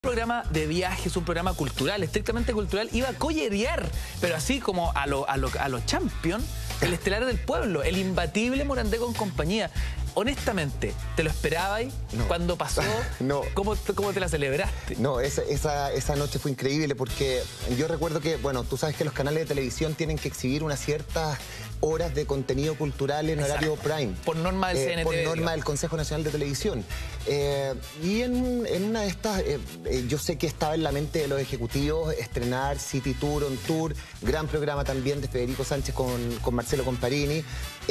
Programa de viajes, un programa cultural, estrictamente cultural, iba a collerear, pero así como a los Champions, el estelar del pueblo, el imbatible Morandé con compañía. Honestamente, ¿te lo esperabas no. Cuando pasó? No. ¿Cómo te la celebraste? No, esa noche fue increíble porque yo recuerdo que, bueno, tú sabes que los canales de televisión tienen que exhibir unas ciertas horas de contenido cultural en horario prime. Por norma del CNT. Por norma del Consejo Nacional de Televisión. Y en una de estas, yo sé que estaba en la mente de los ejecutivos estrenar City Tour on Tour, gran programa también de Federico Sánchez con Marcelo Comparini.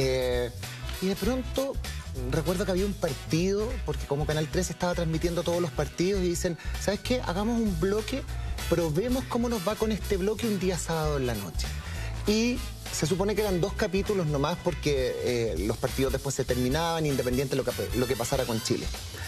Y de pronto recuerdo que había un partido, porque como Canal 3 estaba transmitiendo todos los partidos, y dicen, ¿sabes qué? Hagamos un bloque, probemos cómo nos va con este bloque un día sábado en la noche. Y se supone que eran 2 capítulos nomás porque los partidos después se terminaban, independiente de lo que pasara con Chile.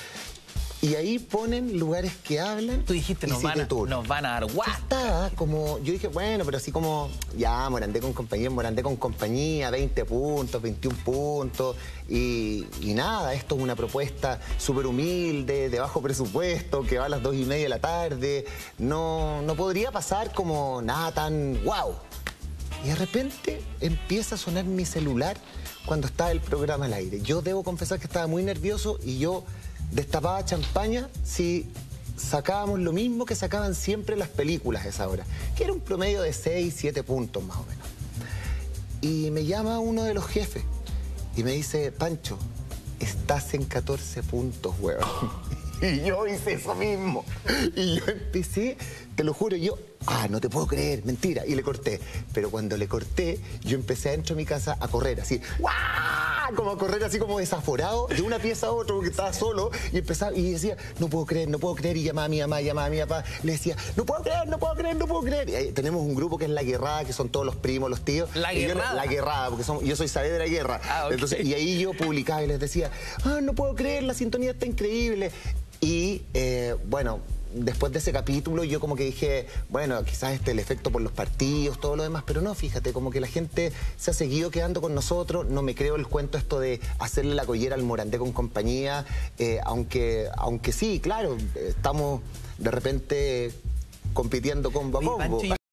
Y ahí ponen lugares que hablan. Tú dijiste, nos van a dar guas. Estaba como, yo dije, bueno, pero así como, ya, Morandé con compañía, 20 puntos, 21 puntos, y nada, esto es una propuesta súper humilde, de bajo presupuesto, que va a las 2:30 de la tarde, no podría pasar como nada tan guau. Y de repente empieza a sonar mi celular cuando está el programa al aire. Yo debo confesar que estaba muy nervioso y yo destapaba champaña si sacábamos lo mismo que sacaban siempre las películas a esa hora, que era un promedio de 6, 7 puntos más o menos. Y me llama uno de los jefes y me dice, Pancho, estás en 14 puntos, weón. Y yo hice eso mismo. Y yo empecé, te lo juro, no te puedo creer, mentira. Y le corté. Pero cuando le corté, yo empecé adentro de mi casa a correr así, ¡guau! Como a correr así como desaforado, de una pieza a otra, porque estaba solo. Y empezaba, y decía, no puedo creer. Y llamaba a mi mamá, llamaba a mi papá. Le decía, no puedo creer. Y ahí tenemos un grupo que es La Guerrada, que son todos los primos, los tíos. La Guerrada. La Guerrada, porque yo soy Saavedra Guerra. Okay. Entonces, y ahí yo publicaba y les decía, no puedo creer, la sintonía está increíble. Y bueno, después de ese capítulo yo como que dije, bueno, quizás el efecto por los partidos, todo lo demás, pero no, fíjate, como que la gente se ha seguido quedando con nosotros, no me creo el cuento esto de hacerle la collera al Morandé con compañía, aunque sí, claro, estamos de repente compitiendo combo a combo.